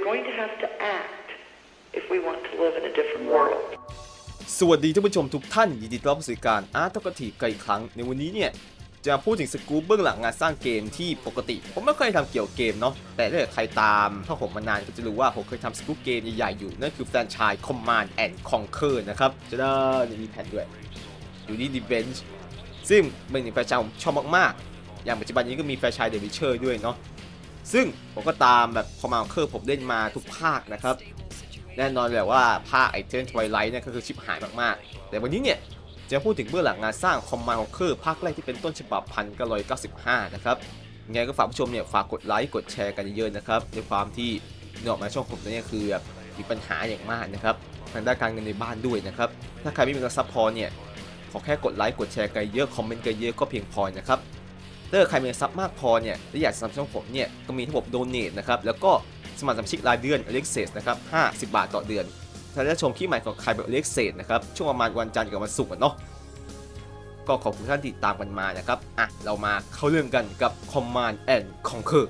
we're going to have to act if we want to live in a different world สวัสดีท่านผู้ชมทุกท่านยินดีต้อนรับสู่การอาร์ตกติกันอีกครั้งในวันนี้เนี่ยจะพูดถึงสกู๊ปเบื้องหลังงานสร้างเกมที่ปกติผมไม่เคยทำเกี่ยวกับเกมเนาะแต่ถ้าใครตามถ้าผมมานานก็จะรู้ว่าผมเคยทำสกู๊ปเกมใหญ่ๆอยู่นั่นคือแฟรนไชส์ Command and Conquer นะครับจะได้มีแผ่นด้วยอยู่ที่ Revenge ซึ่งเป็นหนึ่งแฟรนไชส์ผมชอบมากๆอย่างปัจจุบันนี้ก็มีแฟรนไชส์ The Witcher ด้วยเนาะซึ่งผมก็ตามแบบ Command Conquer ผมเล่นมาทุกภาคนะครับแน่นอนแบบว่าภาคไอเทน Twilight เนี่ยก็คือชิบหายมากๆแต่วันนี้เนี่ยจะพูดถึงเบื้องหลังงานสร้าง Command Conquer ภาคแรกที่เป็นต้นฉบับ 1995 นะครับยังไงก็ฝากผู้ชมเนี่ยฝากกดไลค์กดแชร์กันเยอะๆนะครับด้วยความที่เนื่องมาช่องผมเนี่ยคือแบบมีปัญหาอย่างมากนะครับทางด้านการเงินในบ้านด้วยนะครับถ้าใครไม่มีเงินซัพพอร์ตเนี่ยขอแค่กดไลค์กดแชร์กันเยอะคอมเมนต์กันเยอะก็เพียงพอนะครับถ้าใครมีซับมากพอเนี่ยและอยากสนับสนุนช่องผมเนี่ยก็มีระบบโดเนทนะครับแล้วก็สมัครสมาชิกรายเดือน Access นะครับ50 บาทต่อเดือนถ้าได้ชมคลิปใหม่ของใครแบบ Access นะครับช่วงประมาณวันจันทร์กับวันศุกร์เนาะก็ขอบคุณท่านที่ติดตามกันมานะครับเรามาเข้าเรื่องกันกับ Command and Conquer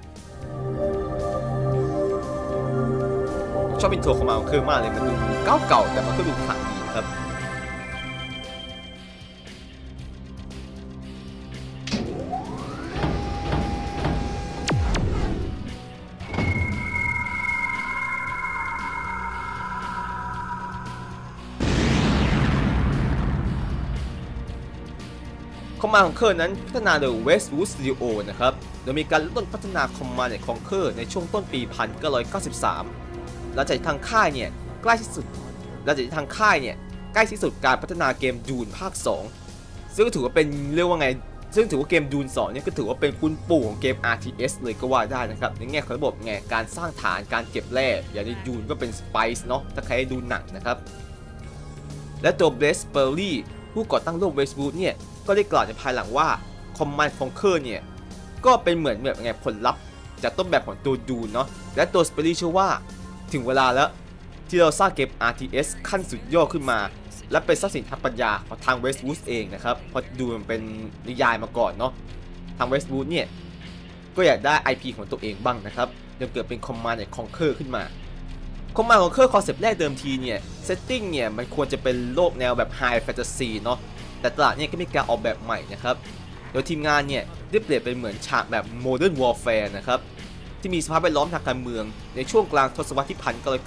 ชอบอินโทร Command Conquer มากเลยมันดูเก่าๆแต่มันก็ดูขลังดีครับCommand Conquer นั้นพัฒนาโดย Westwood Studio นะครับโดยมีการเริ่มต้นพัฒนา Command and Conquer ในช่วงต้นปี 1993 หลังจากทางค่ายเนี่ยใกล้ที่สุดการพัฒนาเกม Dune ภาค 2 ซึ่งถือว่าเป็นเรียกว่าไงซึ่งถือว่าเกม Dune 2 เนี่ยก็ถือว่าเป็นคุณปู่ของเกม RTS เลยก็ว่าได้นะครับในแง่ของระบบไงการสร้างฐานการเก็บแร่อย่างใน Dune ก็เป็น Spice เนาะถ้าใครได้ดูหนังนะครับและตัว Blaise Spelly ผู้ก่อตั้งโลก Westwood เนี่ยก็ได้กล่าวในภายหลังว่า Command Conquer เนี่ยก็เป็นเหมือนไงผลลัพธ์จากต้นแบบของตัวดูนเนาะและตัว Spelly เชื่อว่าถึงเวลาแล้วที่เราสร้างเกม RTS ขั้นสุดยอดขึ้นมาและเป็นทรัพย์สินทางปัญญาของทาง Westwood เองนะครับเพราะดูมันเป็นนิยายมาก่อนเนาะทาง Westwood เนี่ยก็อยากได้ IP ของตัวเองบ้างนะครับจนเกิดเป็น Command and Conquer ขึ้นมา Command Conquer คอนเซปต์แรกเดิมทีเนี่ยเซตติ้งเนี่ยมันควรจะเป็นโลกแนวแบบ High Fantasy เนาะแต่ตลาดเนี่ยก็มีการออกแบบใหม่นะครับโดยทีมงานเนี่ยได้เปลี่ยนเป็นเหมือนฉากแบบ Modern Warfare นะครับที่มีสภาพแวดล้อมทางการเมืองในช่วงกลางทศวรรษที่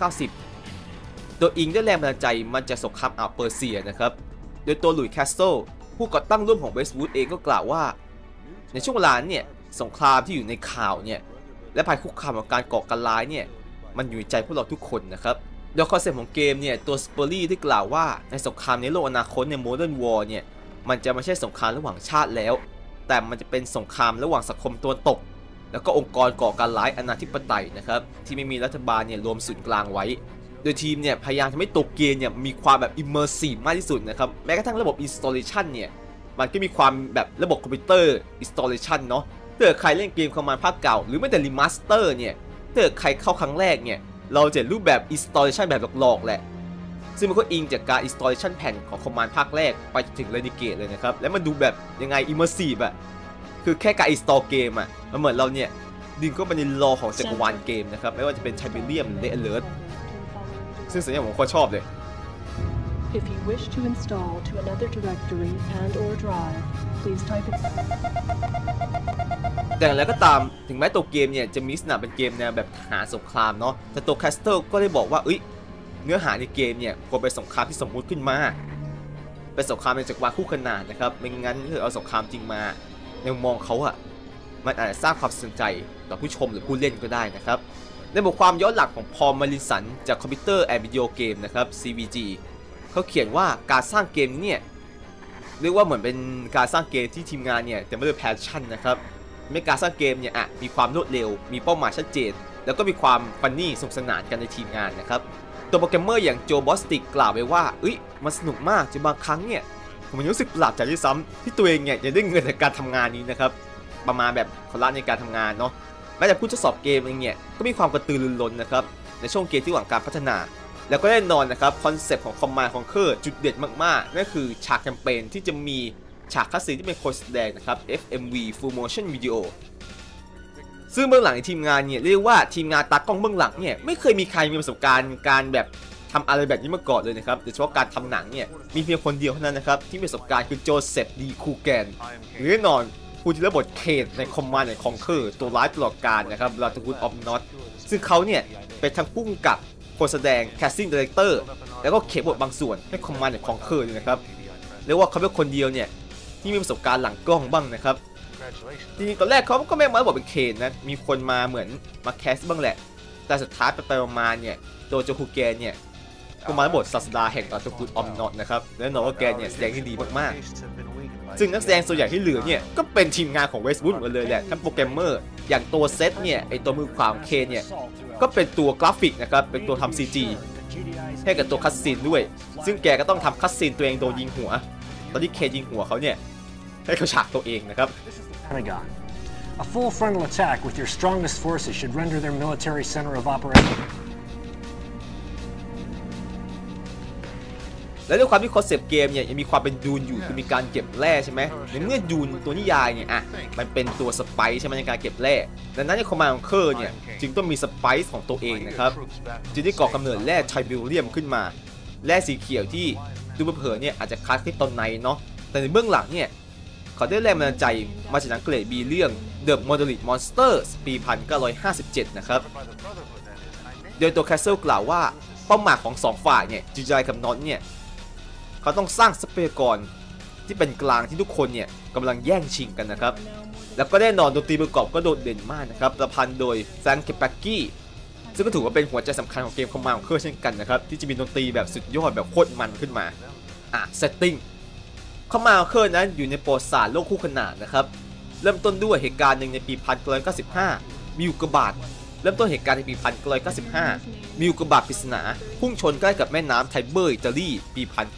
1990 โดยอิงได้แรงบันดาลใจมันจากสงครามอ่าวเปอร์เซียนะครับโดยตัวหลุยส์แคสเซิลผู้ก่อตั้งร่วมของ Westwood เองก็กล่าวว่าในช่วงเวลาเนี่ยสงครามที่อยู่ในข่าวเนี่ยและภัยคุกคามของการก่อการร้ายเนี่ยมันอยู่ในใจพวกเราทุกคนนะครับโดยคอนเซ็ปต์ของเกมเนี่ยตัวสเปอรี่ได้กล่าวว่าในสงครามในโลกอนาคตใน Modern War เนี่ยมันจะไม่ใช่สงครามระหว่างชาติแล้วแต่มันจะเป็นสงครามระหว่างสังคมตะวันตกแล้วก็องค์กรก่อการร้ายอนาธิปไตยนะครับที่ไม่มีรัฐบาลเนี่ยรวมศูนย์กลางไว้โดยทีมเนี่ยพยายามทำให้ตัวเกมเนี่ยมีความแบบ immersive มากที่สุดนะครับแม้กระทั่งระบบ installation เนี่ยมันก็มีความแบบระบบคอมพิวเตอร์ installation เนาะถ้าใครเล่นเกมCommandภาคเก่าหรือไม่แต่ remaster เนี่ยถ้าใครเข้าครั้งแรกเนี่ยเราจะรูปแบบ installation แบบหลอกๆแหละซึ่งมันก็อิงจากการ installation แผ่นของ Command ภาคแรกไปถึง Renegade เลยนะครับแล้วมันดูแบบยังไง immersive อะคือแค่การ install เกมอะมันเหมือนเราเนี่ยดึงเข้าไปในลอของจักรวาลเกมนะครับไม่ว่าจะเป็น Tiberium หรือ Alert ซึ่งสัญญาผมก็ชอบเลย If you wish to install to another directory and/or drive, please type it. แต่อย่างไรก็ตามถึงแม้ตัวเกมเนี่ยจะมีลักษณะเป็นเกมแนวแบบทหารสงครามเนาะแต่ตัวแคสเติลก็ได้บอกว่าเนื้อหาในเกมเนี่ยควรเป็นสงครามที่สมมุติขึ้นมาเป็นสงครามในจักรวาลคู่ขนานนะครับไม่งั้นถ้าเอาสงครามจริงมาในมุมมองเขาอะมันอาจจะสร้างความสนใจต่อผู้ชมหรือผู้เล่นก็ได้นะครับในบทความย้อนหลังของพอล มาริสันจากคอมพิวเตอร์แอนด์วิดีโอเกมนะครับ CVG เขาเขียนว่าการสร้างเกมเนี่ยเรียกว่าเหมือนเป็นการสร้างเกมที่ทีมงานเนี่ยแต่ไม่ได้แพชชั่นนะครับในการสร้างเกมเนี่ยมีความรวดเร็วมีเป้าหมายชัดเจนแล้วก็มีความฟันนี่สนุกสนานกันในทีมงานนะครับตัวโปรแกรมเมอร์อย่างโจบอสติกกล่าวไว้ว่ามันสนุกมากจนบางครั้งเนี่ยผมรู้สึกประหลาดใจด้วยซ้ำที่ตัวเองเนี่ยจะได้เงินจากการทำงานนี้นะครับประมาณแบบเขาละในการทำงานเนาะแม้แต่ผู้ทดสอบเกมเองเนี่ยก็มีความกระตือรือร้นนะครับในช่วงเกมที่หวังการพัฒนาแล้วก็แน่นอนนะครับคอนเซ็ปต์ของ Command Conquer จุดเด่นมากๆนั่นคือฉากแคมเปญที่จะมีฉากคัสซีนที่เป็นคนแสดงนะครับ FMV Full Motion Video ซึ่งเบื้องหลังในทีมงานเนี่ยเรียกว่าทีมงานตากล้องเบื้องหลังเนี่ยไม่เคยมีใครมีประสบการณ์การแบบทำอะไรแบบนี้มาก่อนเลยนะครับโดยเฉพาะการทำหนังเนี่ยมีเพียงคนเดียวเท่านั้นนะครับที่มีประสบการณ์คือโจเซฟดีคูแกนหรือแน่นอนผู้ที่รับบทเคนในคอมมานด์ในคองเคอร์ตัวร้ายตลอดกาลนะครับลาตูดออฟน็อตซึ่งเขาเนี่ยเป็นทั้งผู้กำกับคนแสดงแคสติ้งดีเรคเตอร์แล้วก็เขียนบทบางส่วนให้คอมมานด์ในคองเคอร์เลยนะครับเรียกว่าเขาเป็นคนเดียวเนี่ยที่มีประสบการณ์หลังกล้องบ้างนะครับจริงๆตอนแรกเขาก็ไม่มาบทเป็นเคนนะมีคนมาเหมือนมาแคสบ้างแหละแต่สุดท้ายไปมาเนี่ยโดโจคูแกนเนี่ยก็มาบทศาสดาแห่งลาตูดออฟน็อตนะครับและนอว่าแกเนี่ยแสดงได้ดีมากๆซึ่งนักแสดงส่วนใหญ่ที่เหลือเนี่ยก็เป็นทีมงานของเวสต์วูดหมดเลยแหละทั้งโปรแกรมเมอร์อย่างตัวเซตเนี่ยไอตัวมือขวาของเคนเนี่ยก็เป็นตัวกราฟิกนะครับเป็นตัวทำ CG ให้กับตัวคัสซีนด้วยซึ่งแกก็ต้องทำคัสซีนตัวเองโดนยิงหัวตอนที่เคนยิงหัวเขาเนี่ยให้เขาฉากตัวเองนะครับ Pentagon. A full frontal attack with your strongest forces should render their military center of operation. และด้วยความที่คอนเซปต์เกมเนี่ยยังมีความเป็นดูนอยู่คือมีการเก็บแร่ใช่ไหมในเมื่อดูนตัวนิยายเนี่ยมันเป็นตัวสไปซ์ใช่ไหมในการเก็บแร่ดังนั้นในคอมมานด์ของเคอร์เนี่ยจึงต้องมีสไปซ์ของตัวเองนะครับจึงได้ก่อกำเนิดแร่ไทบิลเลียมขึ้นมาแร่สีเขียวที่ดูเผลอเนี่ยอาจจะคล้ายคริปโตไนท์เนาะแต่ในเบื้องหลังเนี่ยเขาได้แรงบันดาลใจมาจากหนังเกรดบีเรื่อง The Monolith Monsters ปี 1957 นะครับโดยตัวแคสเซิลกล่าวว่าเป้าหมายของ2ฝ่ายเนี่ยจีจายกับน็อตเนี่ยเขาต้องสร้างทรัพยากรที่เป็นกลางที่ทุกคนเนี่ยกำลังแย่งชิงกันนะครับแล้วก็แน่นอนดนตรีประกอบก็โดดเด่นมากนะครับประพันธ์โดยแฟรงค์ เคปากี้ซึ่งก็ถือว่าเป็นหัวใจสำคัญของเกมคอมมานด์ของเคอร์เช่นกันนะครับที่จะมีดนตรีแบบสุดยอดแบบโคตรมันขึ้นมาเซตติ้งคอมมานด์ของเคอร์นั้นอยู่ในประวัติศาสตร์โลกคู่ขนานนะครับเริ่มต้นด้วยเหตุการณ์หนึ่งในปี 1995 มีอุกกาบาตเริ่มต้นเหตุการณ์ในปี 1995 มีอุกกาบาตปริศนาพุ่งชนใกล้กับแม่น้ำไทเบอร์อิตาลีปี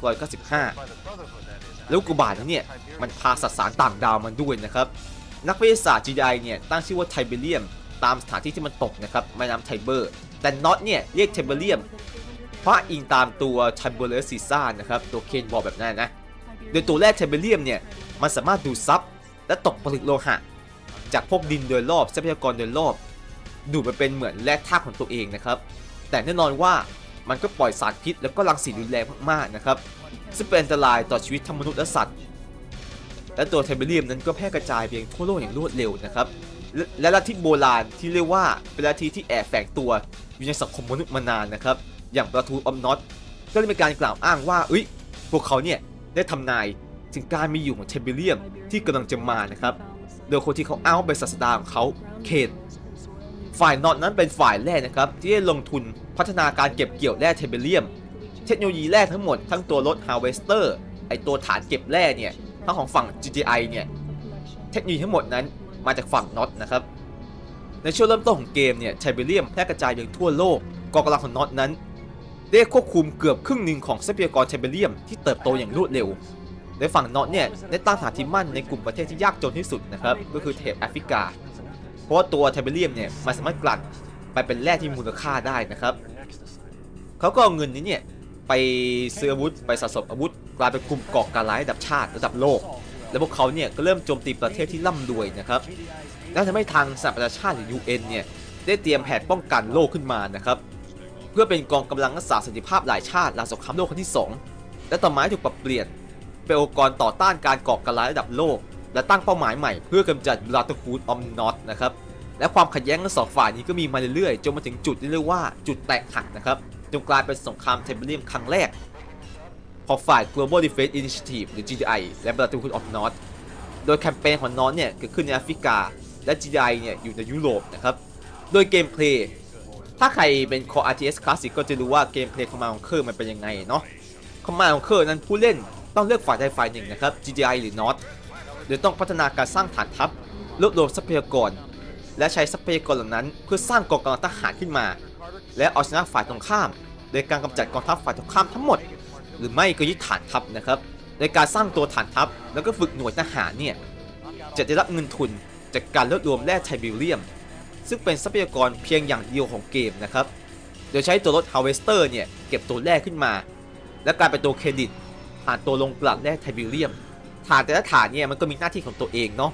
1995 แล้วอุกกาบาตนั้นเนี่ยมันพาสสารต่างดาวมันด้วยนะครับนักวิทยาศาสตร์ GI เนี่ยตั้งชื่อว่าไทเบเรียมตามสถานที่ที่มันตกนะครับแม่น้ำไทเบอร์แต่น็อตเนี่ยเรียกไทเบเรียมเพราะอิงตามตัวไทเบอร์เลสซีซ่านะครับตัวเคนบอกแบบนั้นนะโดยตัวแรกไทเบเรียมเนี่ยมันสามารถดูดซับและตกผลึกโลหะจากพวกดินโดยรอบทรัพยากรโดยรอบดูดไปเป็นเหมือนแร่ธาตุของตัวเองนะครับแต่แน่นอนว่ามันก็ปล่อยสารพิษแล้วก็รังสีรุนแรงมากๆนะครับซึ่งเป็นอันตรายต่อชีวิตทั้งมนุษย์และสัตว์และตัวไทเบเรียมนั้นก็แพร่กระจายไปยังทั่วโลกอย่างรวดเร็วนะครับและลัทธิโบราณที่เรียกว่าเป็นลัทธิที่แอบแฝงตัวอยู่ในสังคมมนุษย์มานานนะครับอย่างลาทูดออฟน็อตก็ได้มีการกล่าวอ้างว่าพวกเขาเนี่ยได้ทำนายถึงการมีอยู่ของไทเบเรียมที่กำลังจะมานะครับโดยคนที่เขาอ้างว่าเป็นศาสดาของเขาเคนฝ่ายน็อตนั้นเป็นฝ่ายแรกนะครับที่ได้ลงทุนพัฒนาการเก็บเกี่ยวแร่ไทเบเรียมเทคโนโลยีแร่ทั้งหมดทั้งตัวรถ Harvester ไอตัวฐานเก็บแร่เนี่ยทั้งของฝั่ง GTI เนี่ยเทคโนโลยีทั้งหมดนั้นมาจากฝั่งน็อตนะครับในช่วงเริ่มต้นของเกมเนี่ยไทเบเรียมแพร่กระจายไปทั่วโลกกองกำลังของน็อตนั้นได้ควบคุมเกือบครึ่งหนึ่งของทรัพยากรไทเบเรียมที่เติบโตอย่างรวดเร็วโดยฝั่งน็อตเนี่ยได้ตั้งฐานที่มั่นในกลุ่มประเทศที่ยากจนที่สุดนะครับก็คือแถบแอฟริกาเพราะว่าตัวไทเบเรียมเนี่ยมันสามารถกลั่นไปเป็นแร่ที่มีมูลค่าได้นะครับเขาก็เอาเงินนี้เนี่ยไปซื้ออาวุธไปสะสมอาวุธกลายเป็นกลุ่มก่อการร้ายระดับชาติระดับโลกและพวกเขาเนี่ยก็เริ่มโจมตีประเทศที่ร่ำรวยนะครับและทำให้ทางสหประชาชาติหรือ UN เนี่ยได้เตรียมแผนป้องกันโลกขึ้นมานะครับเพื่อเป็นกองกำลังรักษาสันติภาพหลายชาติหลังสงครามโลกครั้งที่ 2และต่อมาถูกปรับเปลี่ยนเป็นองค์กรต่อต้านการก่อการร้ายระดับโลกและตั้งเป้าหมายใหม่เพื่อกำจัดบราธอฮูดออฟน็อตนะครับและความขัดแย้งทั้งสองฝ่ายนี้ก็มีมาเรื่อยๆจนมาถึงจุดที่เรียกว่าจุดแตกหักนะครับจนกลายเป็นสงครามไทเบเรียมครั้งแรกของฝ่าย Global Defense Initiative หรือ GDI และ Brotherhood of North โดยแคมเปญของน็อตเนี่ยเกิดขึ้นในแอฟริกาและ GDI เนี่ยอยู่ในยุโรปนะครับโดยเกมเพลย์ถ้าใครเป็น Core RTS Classic ก็จะรู้ว่าเกมเพลย์ของมันของเคอร์มันเป็นยังไงเนาะคอมมานด์ของเคอร์นั้นผู้เล่นต้องเลือกฝ่ายใดฝ่ายหนึ่งนะครับ GDI หรือ North โดยต้องพัฒนาการสร้างฐานทัพรวบรวมทรัพยากรและใช้ทรัพยากรเหล่านั้นเพื่อสร้างกองกำลังทหารขึ้นมาและเอาชนะฝ่ายตรงข้ามโดยการกำจัดกองทัพฝ่ายตรงข้ามทั้งหมดหรือไม่ก็ยึดฐานทัพนะครับในการสร้างตัวฐานทัพแล้วก็ฝึกหน่วยทหารเนี่ยจะได้รับเงินทุนจากการรวบรวมแร่ไทเบเรียมซึ่งเป็นทรัพยากรเพียงอย่างเดียวของเกมนะครับโดยใช้ตัวรถ Harvester เนี่ยเก็บตัวแร่ขึ้นมาและกลายเป็นตัวเครดิตผ่านตัวลงกลั่นแร่ไทเบเรียมฐานแต่ละฐานเนี่ยมันก็มีหน้าที่ของตัวเองเนาะ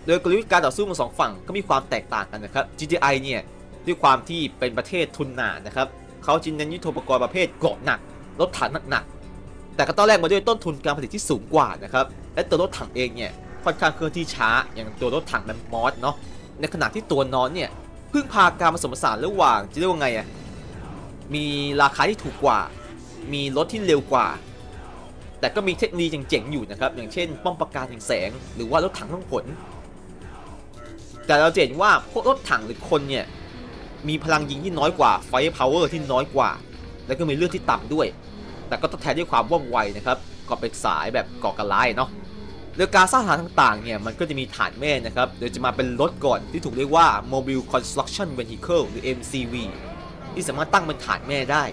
โดยกลยุทธ์การต่อสู้ของ2ฝั่งก็มีความแตกต่างกันนะครับ GTI เนี่ยด้วยความที่เป็นประเทศทุนหนานะครับเขาจึงเน้นยุทโธปกรณ์ประเภทเกราะหนักรถถังหนักๆแต่ก็ต้องแลกมาด้วยต้นทุนการผลิตที่สูงกว่านะครับและตัวรถถังเองเนี่ยค่อนข้างเคลื่อนที่ช้าอย่างตัวรถถังแมมมอสเนาะในขณะที่ตัวนอนเนี่ยพึ่งพาการผสมผสานระหว่างจะเรียกว่าไงอ่ะมีราคาที่ถูกกว่ามีรถที่เร็วกว่าแต่ก็มีเทคโนโลยีเจ๋งๆอยู่นะครับอย่างเช่นป้อมปราการแสงหรือว่ารถถังล่องหนแต่เราเห็นว่าพวกรถถังหรือคนเนี่ยมีพลังยิงที่น้อยกว่าไฟพาวเวอร์ที่น้อยกว่าแล้วก็มีเลือดที่ต่ำด้วยแต่ก็ทดแทนด้วยความว่องไวนะครับก็เป็นสายแบบก่อการร้ายเนาะโดยการสร้างฐานต่างๆเนี่ยมันก็จะมีฐานแม่นะครับโดยจะมาเป็นรถก่อนที่ถูกเรียกว่า Mobile Construction Vehicle หรือ MCV ที่สามารถตั้งเป็นฐานแม่ได้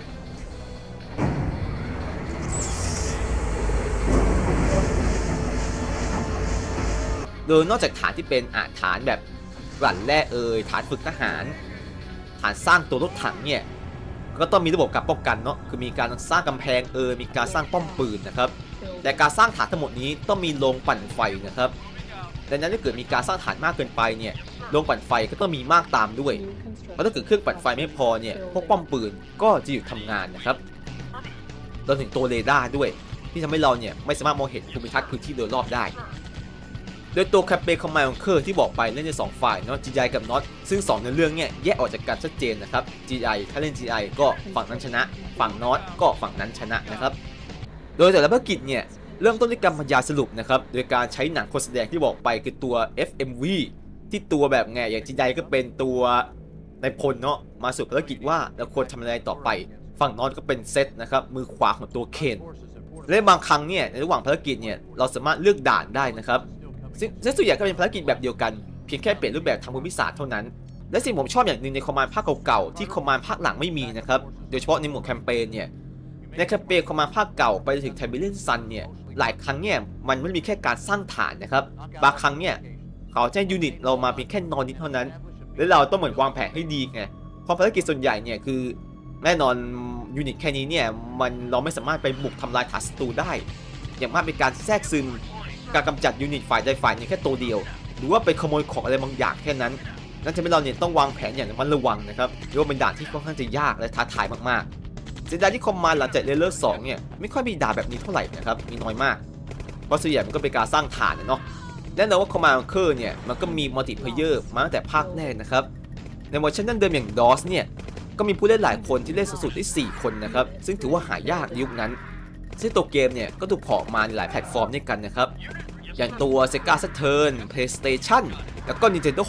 โดยนอกจากฐานที่เป็นฐานแบบกลั่นแร่ฐานฝึกทหารฐานสร้างตัวรถถังเนี่ยก็ต้องมีระบบการป้องกันเนาะคือมีการสร้างกำแพงมีการสร้างป้อมปืนนะครับแต่การสร้างฐานทั้งหมดนี้ต้องมีโรงปั่นไฟนะครับดังนั้นถ้าเกิดมีการสร้างฐานมากเกินไปเนี่ยโรงปั่นไฟก็ต้องมีมากตามด้วยเพราะถ้าเกิดเครื่องปั่นไฟไม่พอเนี่ยพวกป้อมปืนก็จะหยุดทำงานนะครับรวมถึงตัวเรดาร์ด้วยที่ทำให้เราเนี่ยไม่สามารถมองเห็นภูมิทัศน์พื้นที่โดยรอบได้โดยตัวแคปเปคอมมานด์เคอร์ที่บอกไปเล่นใน2ฝ่ายเนาะ GI กับ NOT ซึ่ง2ในเรื่องเนี่ยแยกออกจากกันชัดเจนนะครับ GI ถ้าเล่น GI ก็ฝั่งนั้นชนะฝั่ง NOT ก็ฝั่งนั้นชนะนะครับโดยแต่ละภารกิจเนี่ยเริ่มต้นด้วยการบรรยายสรุปนะครับโดยการใช้หนังคนแสดงที่บอกไปคือตัว FMV ที่ตัวแบบไงอย่าง GI ก็เป็นตัวนายพลเนาะมาสู่ภารกิจว่าเราควรทำอะไรต่อไปฝั่ง NOT ก็เป็นเซตนะครับมือขวาของตัวเคนและบางครั้งเนี่ยในระหว่างภารกิจเนี่ยเราสามารถเลือกด่านได้นะครับซึ่งส่วนใหญ่ก็เป็นภารกิจแบบเดียวกันเพียงแค่เปลี่ยนรูปแบบทางภูมิศาสตร์เท่านั้นและสิ่งผมชอบอย่างหนึ่งในคอมมานด์ภาคเก่าๆที่คอมมานด์ภาคหลังไม่มีนะครับโดยเฉพาะในหมวดแคมเปญเนี่ยในแคมเปญคอมมานด์ภาคเก่าไปถึงไทเบเลียนซันเนี่ยหลายครั้งเนี่ยมันไม่มีแค่การสร้างฐานนะครับบางครั้งเนี่ยเขาแจ้งยูนิตเรามาเพียงแค่นอนนิดเท่านั้นและเราต้องเหมือนวางแผนให้ดีไงเพราะภารกิจส่วนใหญ่เนี่ยคือแน่นอนยูนิตแค่นี้เนี่ยเราไม่สามารถไปบุกทำลายฐานศัตรูได้อย่างมากเป็นการแทรกซึมการกำจัดยูนิตฝ่ายใดฝ่ายหนึ่งแค่ตัวเดียวหรือว่าไปขโมยของอะไรบางอย่างแค่นั้นนั่นทำให้เราเนี่ยต้องวางแผนอย่างระมัดระวังนะครับเรียกว่าเป็นด่านที่ค่อนข้างจะยากและท้าทายมากๆเสียดายที่คอมมานด์หลังจากเลเวล2เนี่ยไม่ค่อยมีด่านแบบนี้เท่าไหร่นะครับมีน้อยมากเพราะส่วนใหญ่มันก็เป็นการสร้างฐานเนาะแน่นอนว่าคอมมานด์เคอร์เนี่ยมันก็มีมัลติเพลเยอร์มาตั้งแต่ภาคแรกนะครับในเวอร์ชันดั้งเดิมอย่าง DOS เนี่ยก็มีผู้เล่นหลายคนที่เล่นสูงสุดได้4คนนะครับซึ่งถือว่าหายากในยุคนั้นซึ่งตัวเกมเนี่ยก็ถูกพอร์ตมาในหลายแพลตฟอร์มด้วยกันนะครับอย่างตัว Sega Saturn PlayStation แล้วก็ Nintendo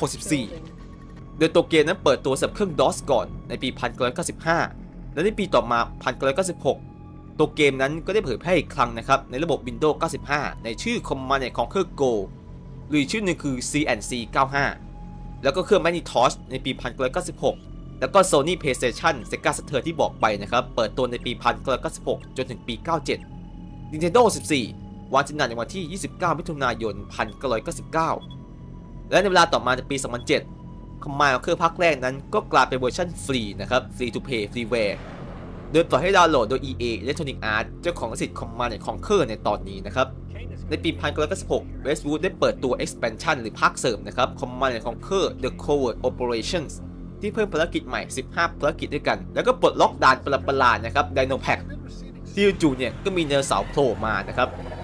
64 โดยตัวเกมนั้นเปิดตัวสำหรับเครื่อง DOS ก่อนในปี 1995 และในปีต่อมา 1996 ตัวเกมนั้นก็ได้เผยแพร่อีกครั้งนะครับในระบบ Windows 95 ในชื่อ Command & Conquer Go หรืออีกชื่อหนึ่งคือ C&C 95 แล้วก็เครื่อง Macintosh ในปี 1996 แล้วก็ Sony PlayStation Sega Saturn ที่บอกไปนะครับเปิดตัวในปี 1996 จนถึงปี 97 Nintendo 64 วางจำหน่ายในวันที่ 29 มิถุนายน 1999 และในเวลาต่อมาในปี 2007 Command & Conquer ภาคแรกนั้นก็กลายเป็นเวอร์ชันฟรีนะครับ Free to Play Freeware โดยปล่อยให้ดาวน์โหลดโดย EA Electronic Arts เจ้าของลิขสิทธิ์ Command & Conquer ในตอนนี้นะครับในปี 1996 Westwood ได้เปิดตัว Expansion หรือภาคเสริมนะครับ Command & Conquer The Covert Operations ที่เพิ่มภารกิจใหม่ 15 ภารกิจด้วยกันแล้วก็ปลดล็อกด่านประหลาดนะครับ Dino Pack ที่จู่ๆเนี่ยก็มีไดโนเสาร์โผล่มานะครับ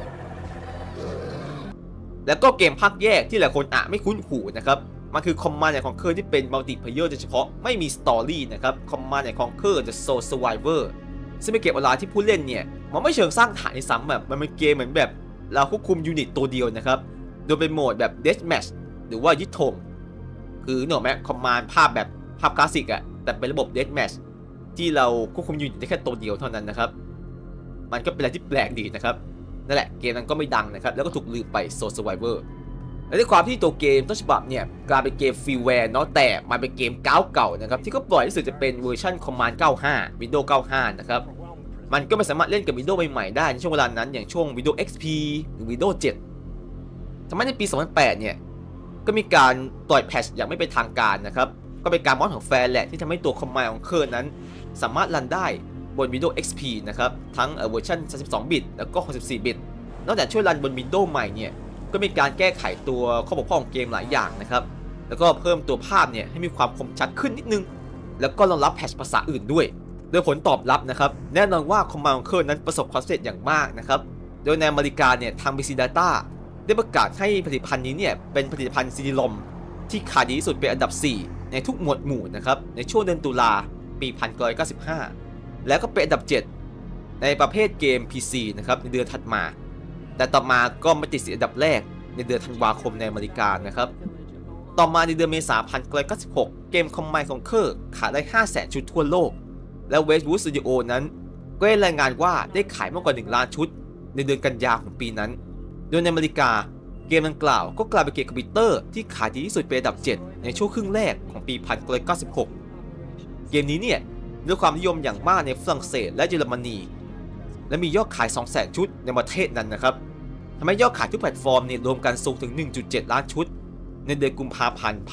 แล้วก็เกมภาคแยกที่หลายคนไม่คุ้นหูนะครับมันคือ Command & Conquer ที่เป็นมัลติเพลเยอร์โดยเฉพาะไม่มีสตอรี่นะครับ Command & Conquer The Soul Survivor ซึ่งเป็นเกมออนไลน์ที่ผู้เล่นเนี่ยมันไม่เชิงสร้างฐานในซ้ำแบบมันเป็นเกมเหมือนแบบเราควบคุมยูนิตตัวเดียวนะครับโดยเป็นโหมดแบบ Death Match หรือว่ายึดธงคือเนอะแม้ Command ภาพแบบภาพคลาสสิกแต่เป็นระบบ Death Match ที่เราควบคุมยูนิตได้แค่ตัวเดียวเท่านั้นนะครับมันก็เป็นอะไรที่แปลกดีนะครับนั่นแหละเกมนั้นก็ไม่ดังนะครับแล้วก็ถูกลืมไป Soul Survivor และด้วยความที่ตัวเกมต้นฉบับเนี่ยกลายเป็นเกมฟรีแวร์เนาะแต่มันเป็นเกมเก่าๆนะครับที่ก็ปล่อยรู้สึกจะเป็นเวอร์ชัน Command 95 Windows 95 นะครับมันก็ไม่สามารถเล่นกับ Windows ใหม่ๆได้ในช่วงเวลานั้นอย่างช่วง Windows XP หรือ Windows 7 ทำให้ในปี 2008 เนี่ยก็มีการปล่อยแพทช์อย่างไม่เป็นทางการนะครับก็เป็นการมอดของแฟนแหละที่ทำให้ตัว Command Conquer นั้นสามารถรันได้บน Windows XP นะครับทั้งเวอร์ชัน 32 บิตแล้วก็ 64 บิตนอกจากช่วยรันบน Windows ใหม่เนี่ยก็ก็มีการแก้ไขตัวข้อบกพร่องของเกมหลายอย่างนะครับแล้วก็เพิ่มตัวภาพเนี่ยให้มีความคมชัดขึ้นนิดนึงแล้วก็รองรับแพทช์ภาษาอื่นด้วยโดยผลตอบรับนะครับแน่นอนว่า Command Conquer นั้นประสบความสำเร็จอย่างมากนะครับโดยในอเมริกาเนี่ยทาง BC Data ได้ประกาศให้ผลิตภัณฑ์นี้เนี่ยเป็นผลิตภัณฑ์ CD-ROM ที่ขายดีที่สุดเป็นอันดับ 4 ในทุกหมวดหมู่นะครับในช่วงเดือนตุลาปี 1995 แล้วก็เป็นอันดับ 7 ในประเภทเกม PC นะครับในเดือนถัดมาแต่ต่อมาก็มาติดอันดับแรกในเดือนธันวาคมในอเมริกานะครับต่อมาในเดือนเมษายน 1996 เกม Command Conquer ขายได้ 500,000 ชุดทั่วโลกและ Westwood Studio นั้นก็ได้รายงานว่าได้ขายมากกว่า 1 ล้านชุดในเดือนกันยายนของปีนั้นโดยในอเมริกาเกมดังกล่าวก็กลายเป็นเกมคอมพิวเตอร์ที่ขายดีที่สุดเป็นอันดับ 7 ในช่วงครึ่งแรกของปี 1996 เกมนี้เนี่ยได้ความนิยมอย่างมากในฝรั่งเศสและเยอรมนีและมียอดขาย 200,000 ชุดในประเทศนั้นนะครับทำให้ยอดขายทุกแพลตฟอร์มเนี่ยรวมกันสูงถึง 1.7 ล้านชุดในเดือนกุมภาพันธ์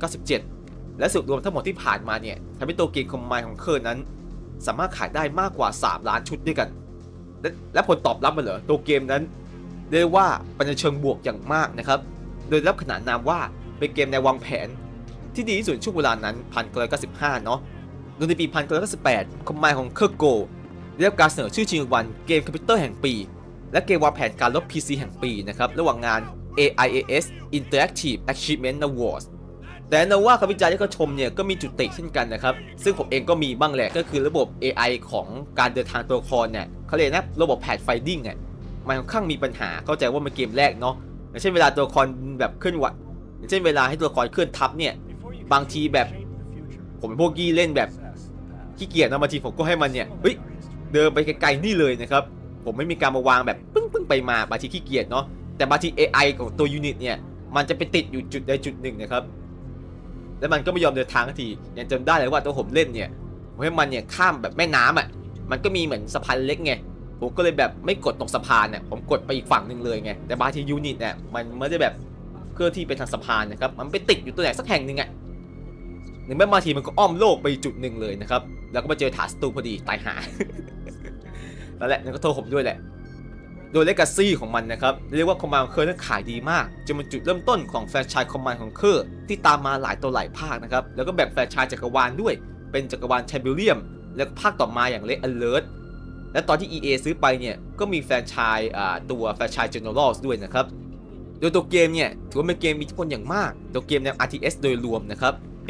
1997 และสรุปรวมทั้งหมดที่ผ่านมาเนี่ยทำให้ตัวเกม Command Conquer นั้นสามารถขายได้มากกว่า 3 ล้านชุดด้วยกันและผลตอบรับมันเหรอตัวเกมนั้นเรียกว่าเป็นในเชิงบวกอย่างมากนะครับโดยรับขนานนามว่าเป็นเกมแนววางแผนที่ดีที่สุดช่วงเวลานั้น 1995 เนาะโดยในปี 1998 Command Conquer Go ได้รับการเสนอชื่อชิงรางวัลเกมคอมพิวเตอร์แห่งปีและเกมวางแผนการลบ PC แห่งปีนะครับระหว่างงาน AIAS Interactive Achievement Awards แต่นะว่าคำวิจารณ์ที่เขาชมเนี่ยก็มีจุดติเช่นกันนะครับซึ่งผมเองก็มีบ้างแหละก็คือระบบ AI ของการเดินทางตัวละครเนี่ยเขาเรียกนะระบบ Path Finding เนี่ยมันค่อนข้างมีปัญหาเข้าใจว่ามันเกมแรกเนาะอย่างเช่นเวลาตัวละครแบบเคลื่อนไหวอย่างเช่นเวลาให้ตัวละครเคลื่อนทับเนี่ยบางทีแบบผมเป็นพวกกี้เล่นแบบขี้เกียจนะบางทีผมก็ให้มันเนี่ยเฮ้ยเดินไปไกลๆนี่เลยนะครับผมไม่มีการมาวางแบบปึ้งไปมาบางทีขี้เกียจเนาะแต่บางที AI ของตัวยูนิตเนี่ยมันจะไปติดอยู่จุดใดจุดหนึ่งนะครับแล้วมันก็ไม่ยอมเดินทางสักทียังจำได้เลยว่าตัวผมเล่นเนี่ยผมให้มันเนี่ยข้ามแบบแม่น้ำอ่ะมันก็มีเหมือนสะพานเล็กไงผมก็เลยแบบไม่กดตรงสะพานเนี่ยผมกดไปอีกฝั่งหนึ่งเลยไงแต่บางทียูนิตเนี่ยมันไม่ได้แบบเคลื่อนที่ไปทางสะพานนะครับมันไปติดอยู่ตัวไหนสักแห่งหนึ่งอ่ะหรือแม้บางทีมันก็อ้อมโลกไปจุดหนึ่งเลยนะครับแล้วก็มาเจอฐานศัตรูพอดีตายหา นั่นแหละนั่นก็โทษผมด้วยแหละโดยเลกาซี่ของมันนะครับเรียกว่า Command Conquer นั้นขายดีมากจนเป็นจุดเริ่มต้นของแฟรนไชส์ Command Conquer ที่ตามมาหลายตัวหลายภาคนะครับแล้วก็แบ่งแฟรนไชส์จักรวาลด้วยเป็นจักรวาล Tiberium แล้วก็ภาคต่อมาอย่าง Red Alert และตอนที่ EA ซื้อไปเนี่ยก็มีแฟรนไชส์ตัวแฟรนไชส์ Generals ด้วยนะครับโดยตัวเกมเนี่ยถือว่าเป็นเกมมีอิทธิพลอย่างมากตัวเกมแนว RTS โดยรวมนะครับปี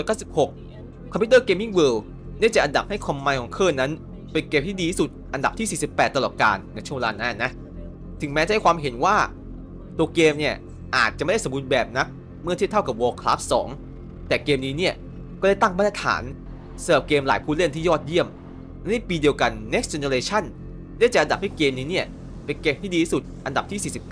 1996 Computer Gaming World ได้จัดอันดับให้ Command Conquer นั้นเป็นเกมที่ดีที่สุดอันดับที่ 48 ตลอดกาลในช่วงเวลานั้นนะถึงแม้จะให้ความเห็นว่าตัวเกมเนี่ยอาจจะไม่ได้สมบูรณ์แบบนักเมื่อเทียบเท่ากับ Warcraft 2 แต่เกมนี้เนี่ยก็ได้ตั้งมาตรฐานสำหรับเกมหลายผู้เล่นที่ยอดเยี่ยมในปีเดียวกัน Next Generation ได้จัดอันดับให้เกมนี้เนี่ยเป็นเกมที่ดีที่สุดอันดับที่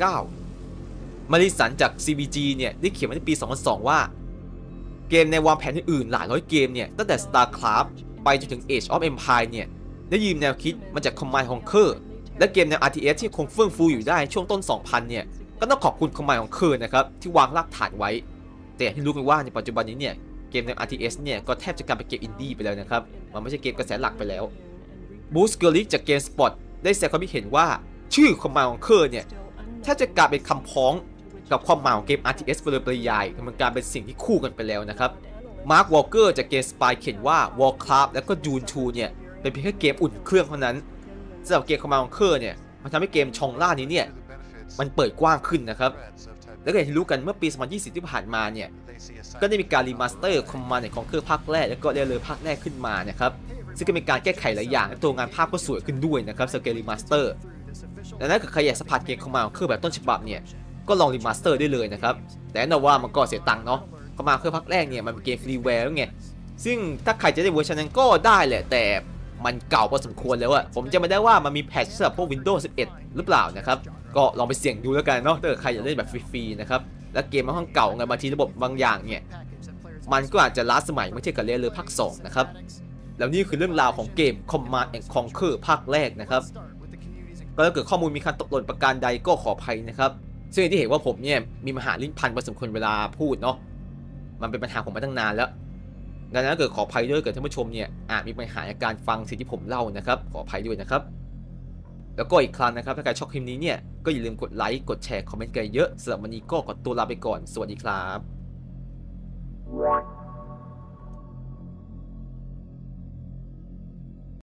49 มาริสันจาก CBG เนี่ยได้เขียนไว้ในปี 2002 ว่าเกมในวางแผนอื่นหลายร้อยเกมเนี่ยตั้งแต่ StarCraft ไปจนถึง Age of Empires เนี่ยได้ยืมแนวคิดมาจาก Command Conquer และเกมแนว RTS ที่คงเฟื่องฟูอยู่ได้ช่วงต้น 2000 เนี่ยก็ต้องขอบคุณ Command Conquer นะครับที่วางรากฐานไว้แต่อย่างที่รู้กันว่าในปัจจุบันนี้เนี่ยเกมแนว RTS เนี่ยก็แทบจะกลายเป็นเกมอินดี้ไปแล้วนะครับมันไม่ใช่เกมกระแสหลักไปแล้วบูสเกอริกจาก GameSpot ได้แสดงความคิดเห็นว่าชื่อ Command Conquer เนี่ยแทบจะกลายเป็นคำพ้องกับความหมายของเกม RTS ไปเลยปริยายมันกลายเป็นสิ่งที่คู่กันไปแล้วนะครับมาร์ควอลเกอร์จาก GameSpy เขียนว่า Warcraft และก็ Dune 2 เนี่ยเป็นเพียงแค่เกมอุ่นเครื่องเท่านั้นสำหรับเกม Command Conquer เนี่ยมันทำให้เกมชองล่านี้เนี่ยมันเปิดกว้างขึ้นนะครับและอย่างที่รู้กันเมื่อปี 2020 ที่ผ่านมาเนี่ยก็ได้มีการรีมาสเตอร์ Command Conquer ภาคแรกและก็เรภาคแรกขึ้นมานะครับซึ่งก็มีการแก้ไขหลายอย่างและตัวงานภาพก็สวยขึ้นด้วยนะครับสเกลรีมาสเตอร์ดังนั้นถ้าใครอยากสัมผัสเกม Command Conquer แบบต้นฉบับเนี่ยก็ลองรีมาสเตอร์ได้เลยนะครับแต่แน่นอนว่ามันก็เสียตังค์เนาะCommand Conquer ภาคแรกเนี่ยมันเป็นเกมฟรีแวร์ไงซึ่งถ้าใครจะได้เวอร์ชันนั้นก็ได้แหละแต่มันเก่าพอสมควรแล้วอะผมจะไม่ได้ว่ามันมีแพทช์สำหรับพวก Windows 11 หรือเปล่านะครับก็ลองไปเสี่ยงดูแล้วกันเนาะถ้าเกิดใครอยากเล่นแบบฟรีๆนะครับและเกมมันค่อนข้างเก่าไงบางทีระบบบางอย่างเนี่ยมันก็อาจจะล้าสมัยเมื่อเทียบกับเรือภาค 2 นะครับแล้วนี่คือเรื่องราวของเกม Command Conquer ภาคแรกนะครับก็ถ้าเกิดข้อมูลมีการตกหล่นประการใดก็ขออภัยนะครับซึ่งที่เห็นว่าผมเนี่ยมีมหาลิ้นพันพอสมควรเวลาพูดเนาะมันเป็นปัญหาผมมาตั้งนานแล้วดังนั้นเกิดขออภัยด้วยเกิดท่านผู้ชมเนี่ยอาจมีปัญหาในการฟังสิ่งที่ผมเล่านะครับขออภัยด้วยนะครับแล้วก็อีกครั้งนะครับถ้าใครชอบคลิปนี้เนี่ยก็อย่าลืมกดไลค์กดแชร์คอมเมนต์กันเยอะสำหรับวันนี้ก็ขอตัวลาไปก่อนสวัสดีครับ